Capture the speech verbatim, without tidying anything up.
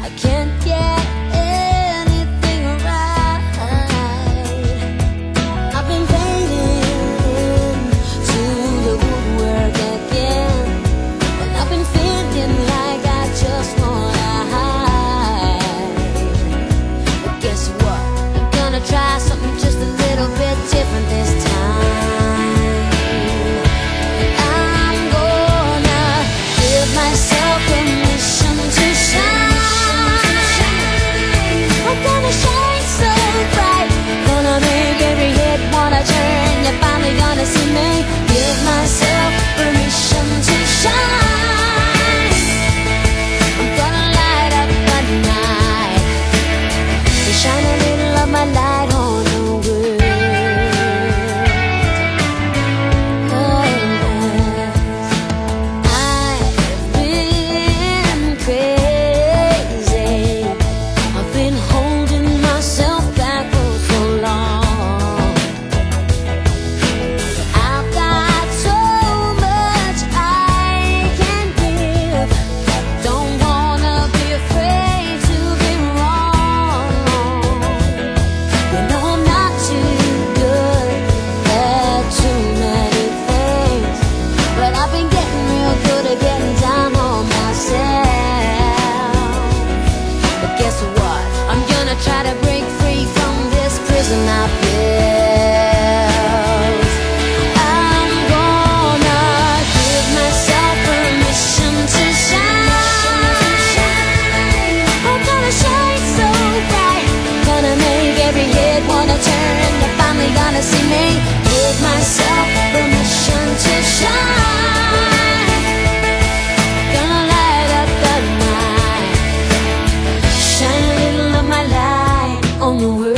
I can't get anything right. I've been fading to the woodwork again, and I've been feeling like I just wanna hide. But guess what? I'm gonna try something just a little bit different this time. I'm gonna give myself permission to shine. I'm gonna shine so bright, gonna make every head wanna turn. You're finally gonna see me. Give myself permission to shine. I'm gonna light up the night and shine a little of my light on the world. Oh, yes. I've been crazy. I've been holding myself back for so long. I've got so much I can give. Don't wanna be afraid to be wrong. You know I'm not too good at too many things, but I've been getting real good at getting down on myself. But guess what? I'm gonna try to break free from this prison I've built. I'm gonna give myself permission to shine. I'm gonna shine so bright, gonna make every head wanna turn. You're finally gonna see me. Give myself permission to shine. Gonna light up the night, shine a little of my light on the world.